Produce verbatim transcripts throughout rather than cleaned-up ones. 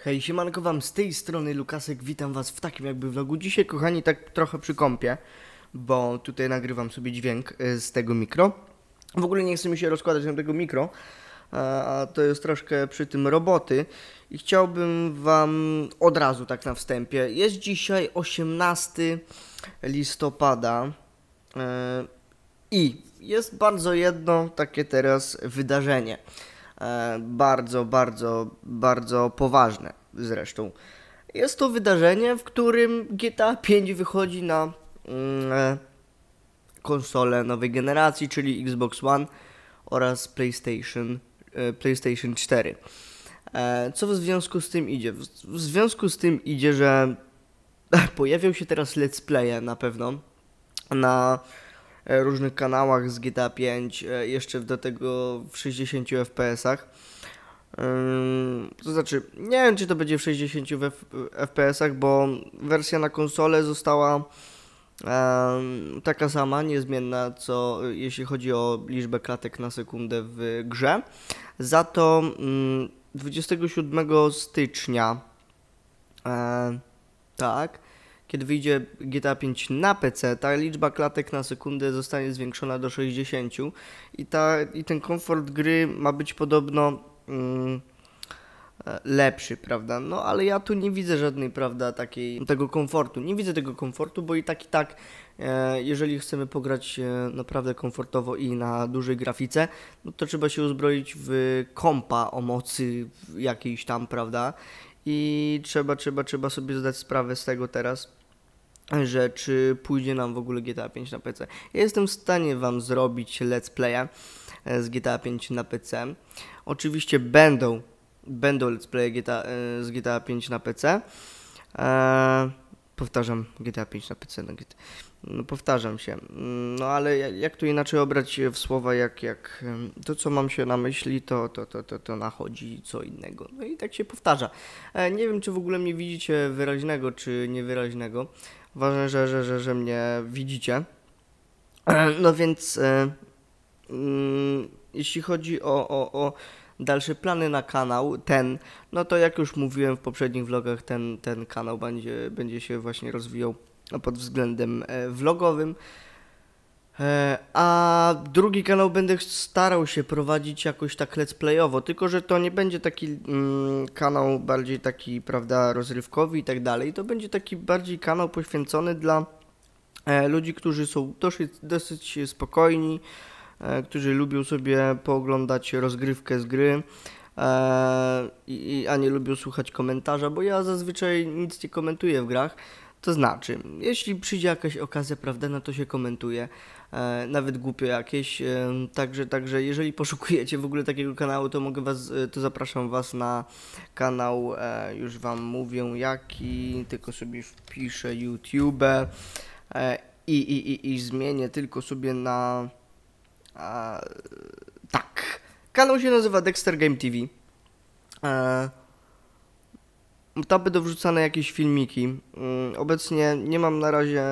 Hej, siemanko wam, z tej strony Lukasek, witam was w takim jakby vlogu. Dzisiaj, kochani, tak trochę przy kąpie, bo tutaj nagrywam sobie dźwięk y, z tego mikro. W ogóle nie chcę mi się rozkładać na tego mikro, a, a to jest troszkę przy tym roboty. I chciałbym wam od razu tak na wstępie, jest dzisiaj osiemnastego listopada y, i jest bardzo jedno takie teraz wydarzenie. E, bardzo, bardzo, bardzo poważne zresztą. Jest to wydarzenie, w którym G T A pięć wychodzi na mm, e, konsolę nowej generacji, czyli Xbox One oraz PlayStation, e, PlayStation cztery. E, co w związku z tym idzie? W, w związku z tym idzie, że pojawią się teraz let's playe na pewno na różnych kanałach z G T A pięć, jeszcze do tego w sześćdziesięciu F P S-ach. To znaczy, nie wiem, czy to będzie w sześćdziesięciu F P S-ach, bo wersja na konsolę została taka sama, niezmienna, co jeśli chodzi o liczbę klatek na sekundę w grze. Za to dwudziestego siódmego stycznia, tak, kiedy wyjdzie G T A pięć na P C, ta liczba klatek na sekundę zostanie zwiększona do sześćdziesięciu i, ta, i ten komfort gry ma być podobno mm, lepszy, prawda? No ale ja tu nie widzę żadnej, prawda, takiej, tego komfortu. Nie widzę tego komfortu, bo i tak i tak, e, jeżeli chcemy pograć e, naprawdę komfortowo i na dużej grafice, no to trzeba się uzbroić w kompa o mocy jakiejś tam, prawda? I trzeba, trzeba, trzeba sobie zdać sprawę z tego teraz, że czy pójdzie nam w ogóle G T A pięć na P C. Ja jestem w stanie wam zrobić let's playa z G T A pięć na P C. Oczywiście będą, będą let's play G T A, z G T A pięć na P C. Eee, powtarzam, G T A pięć na P C. No, G T A. No, powtarzam się. No ale jak tu inaczej obrać w słowa, jak, jak to, co mam się na myśli, to, to, to, to, to nachodzi co innego. No i tak się powtarza. E, nie wiem, czy w ogóle mnie widzicie wyraźnego, czy niewyraźnego. Ważne, że, że, że, że mnie widzicie. E, no więc e, mm, jeśli chodzi o, o, o dalsze plany na kanał, ten, no to jak już mówiłem w poprzednich vlogach, ten, ten kanał będzie, będzie się właśnie rozwijał pod względem e, vlogowym, e, a drugi kanał będę starał się prowadzić jakoś tak let's playowo, tylko że to nie będzie taki mm, kanał bardziej taki, prawda, rozrywkowy i tak dalej, to będzie taki bardziej kanał poświęcony dla e, ludzi, którzy są dosyć, dosyć spokojni, e, którzy lubią sobie pooglądać rozgrywkę z gry, e, i, a nie lubią słuchać komentarza, bo ja zazwyczaj nic nie komentuję w grach. To znaczy, jeśli przyjdzie jakaś okazja, prawda, no to się komentuje, e, nawet głupio jakieś, e, także, także jeżeli poszukujecie w ogóle takiego kanału, to mogę was, to zapraszam was na kanał, e, już wam mówię jaki, tylko sobie wpiszę YouTube e, i, i, i, i zmienię tylko sobie na, e, tak, kanał się nazywa Dexter Game T V. E, Tam będą wrzucane jakieś filmiki. Obecnie nie mam na razie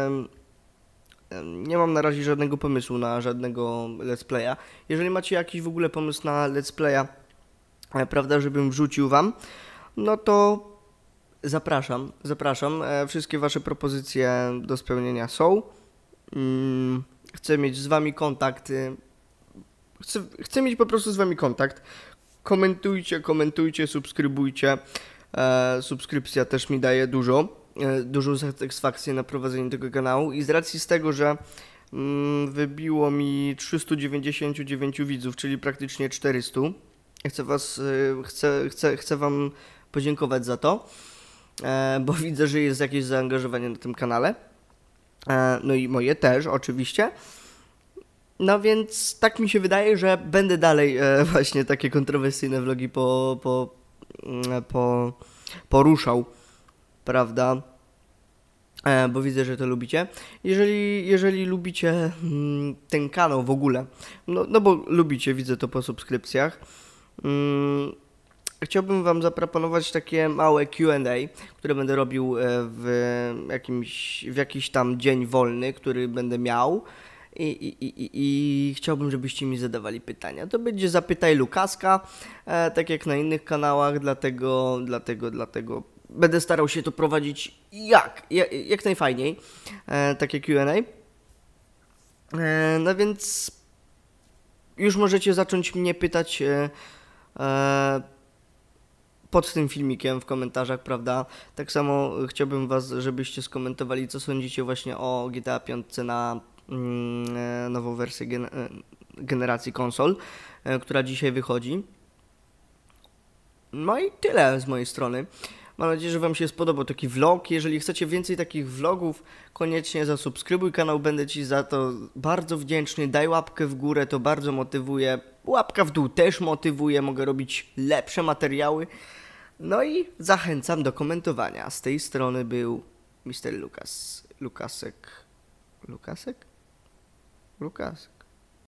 nie mam na razie żadnego pomysłu na żadnego let's playa. Jeżeli macie jakiś w ogóle pomysł na let's playa, prawda, żebym wrzucił wam, no to zapraszam, zapraszam. Wszystkie wasze propozycje do spełnienia są. Chcę mieć z wami kontakt. Chcę, chcę mieć po prostu z wami kontakt. Komentujcie, komentujcie, subskrybujcie. E, subskrypcja też mi daje dużo, e, dużą satysfakcję na prowadzeniu tego kanału i z racji z tego, że mm, wybiło mi trzystu dziewięćdziesięciu dziewięciu widzów, czyli praktycznie czterysta, chcę was, e, chcę, chcę, chcę wam podziękować za to, e, bo widzę, że jest jakieś zaangażowanie na tym kanale, e, no i moje też oczywiście. No więc tak mi się wydaje, że będę dalej e, właśnie takie kontrowersyjne vlogi po, po Po, poruszał, prawda, e, bo widzę, że to lubicie. Jeżeli, jeżeli lubicie mm, ten kanał w ogóle, no, no bo lubicie, widzę to po subskrypcjach, mm, chciałbym wam zaproponować takie małe Q and A, które będę robił w jakimś, w jakiś tam dzień wolny, który będę miał. i, i, i, i chciałbym, żebyście mi zadawali pytania. To będzie Zapytaj Lukaska, e, tak jak na innych kanałach, dlatego, dlatego, dlatego będę starał się to prowadzić jak, jak, jak najfajniej, e, takie Q and A. E, no więc już możecie zacząć mnie pytać e, e, pod tym filmikiem w komentarzach, prawda? Tak samo chciałbym was, żebyście skomentowali, co sądzicie właśnie o G T A pięć na mm, e, nową wersję gen e, generacji konsol, e, która dzisiaj wychodzi. No i tyle z mojej strony. Mam nadzieję, że wam się spodobał taki vlog. Jeżeli chcecie więcej takich vlogów, koniecznie zasubskrybuj kanał, będę ci za to bardzo wdzięczny. Daj łapkę w górę, to bardzo motywuje. Łapka w dół też motywuje, mogę robić lepsze materiały. No i zachęcam do komentowania. Z tej strony był mister Lukas. Lukasek. Lukasek? Lukas.